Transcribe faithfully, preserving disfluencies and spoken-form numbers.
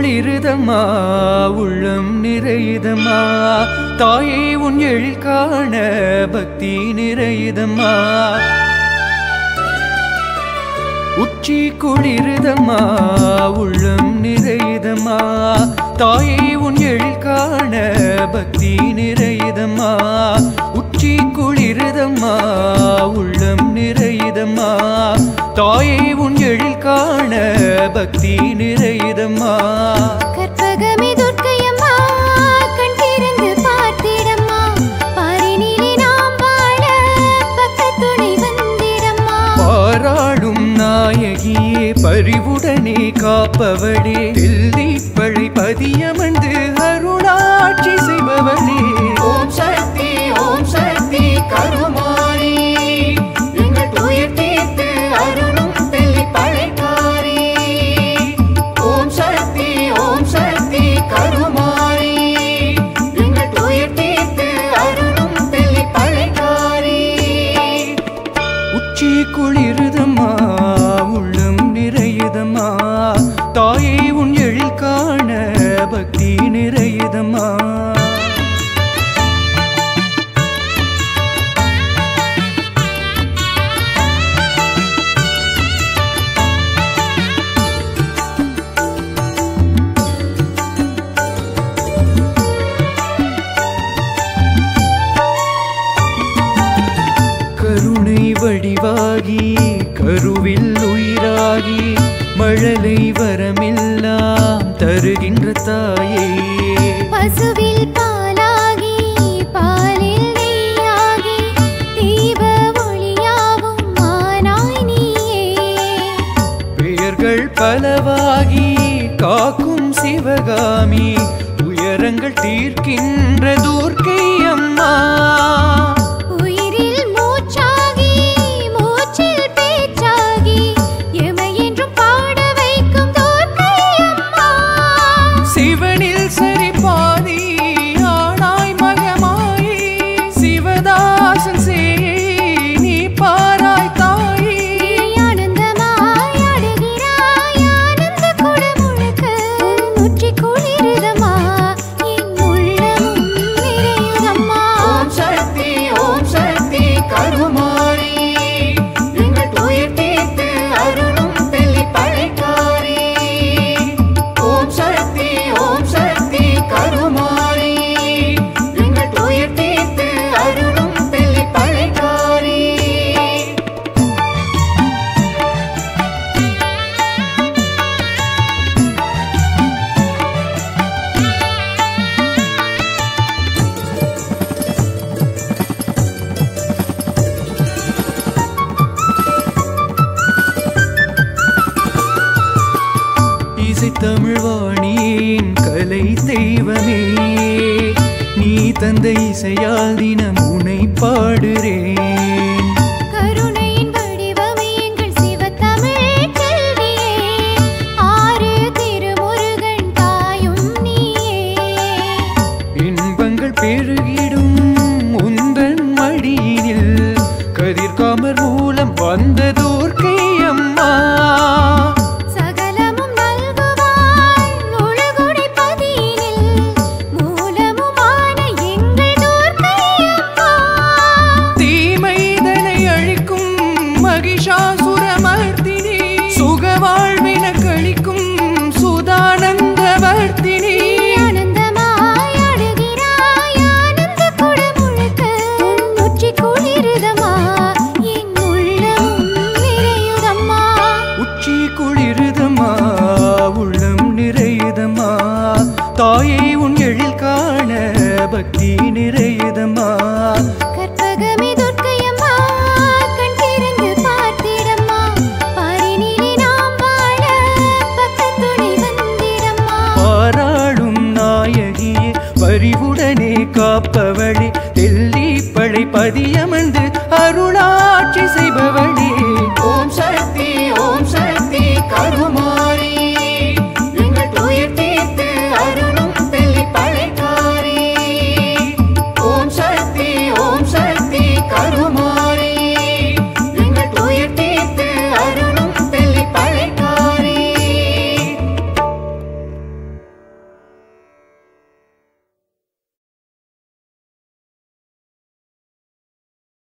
குளிருதம்மா உள்ளம் நிறையுதம்மா தாயே உன் எழில் காண பக்தி நிறையுதம்மா உச்சி குளிருதம்மா உள்ளம் நிறையுதம்மா தாயே உன் எழில் காண பக்தி நிறையுதம்மா உச்சி குளிருதம்மா உள்ளம் நிறையுதம்மா தாயே உன் எழில் காண பக்தி நிறையுதம்மா கற்பகமே துர்க்கையம்மா கண் திறந்து பார்த்திடம்மா பாரினிலே நாம் வாழ பக்கத்துணை வந்திடம்மா பாராளும் நாயகியே பரிவுடனே காப்பவளே தில்லி பழை பதியமர்ந்து அருளாட்சி செய்பவளே ஓம் சக்தி ஓம் சக்தி கருமாரி எங்கள் துயர் தீர்த்து அருளும் தெல்லி பழைக்காரி ஓம் சக்தி ஓம் சக்தி கருமாரி எங்கள் துயர் தீர்த்து அருளும் தெல்லி பழைக்காரி உச்சி குளிருதம்மா உள்ளம் நிறையுதம்மா தாயே உன் எழில் காண பக்தி நிறையுதம்மா கருணை வடிவாகி கருவில் உயிராகி மழலை வரமெல்லாம் தருகின்ற தாயே பசுவில் பாலாகி பாலில் நெய்யாகி தீப ஒளியாவும் மானாய் நீயே பெயர்கள் பலவாகி காக்கும் சிவகாமி உயரங்கள் தீர்க்கின்ற துர்க்கை அம்மா உயிரில் மூச்சாகி மூச்சில் பேச்சாகி எமை என்றும் பாட வைக்கும் துர்க்கை அம்மா சிவனில் சரி பாதி ஆனாய் மகமாயி சிவதாசன் சே நீ பாராய் தாயே ஆனந்தமாய் ஆடுகிறாய் ஆனந்த குடமுழுக்க உச்சி குளிருதம்மா என் உள்ளமும் நிறையுதம்மா ஓம் சக்தி ஓம் சக்தி கருமாரி எங்கள் துயர் தீர்த்து அருளும் தெல்லி பழைக்காரி ஓம் சக்தி ஓம் சக்தி கருமாரி எங்கள் துயர் தீர்த்து அருளும் தெல்லி பழைக்காரி இசை தமிழ்வாணியின் கலை தெய்வமே நீ தந்த இசையால் தினம் உனை பாடுறேன் கருணையின் வடிவமே எங்கள் சிவத்தமிழ் செல்வியே ஆறு திருமுருகன் தாயும் நீயே இன்பங்கள் பெருகிடும் உந்தன் மடியினில் கதிர்காமர் மூலம் வந்த துர்க்கை அம்மா சகலமும் நல்குவாய் ஒழுகுடை பதியினில் மூலமுமான எங்கள் துர்க்கை அம்மா தீமைதனை அழிக்கும் மகிஷாசுரமர்த்தினி சுகவாழ்வின கழிக்கும் சுதானந்தவர்த்தினி ஆனந்தமாய் ஆடுகிறாய் ஆனந்த குடமுழுக்க உச்சி குளிருதம்மா என் உள்ளமும் நிறையுதம்மா உச்சி குளிருதம்மா உள்ளம் நிறையுதம்மா தாயே உன் எழில் காண பக்தி நிறையுதம்மா கற்பகமே துர்க்கையம்மா கண் திறந்து பார்த்திடம்மா பாரினிலே நாம் வாழ பக்கத்துணை வந்திடம்மா பாராளும் நாயகியே பரிவுடனே காப்பவளே தெல்லி பழை பதியமர்ந்து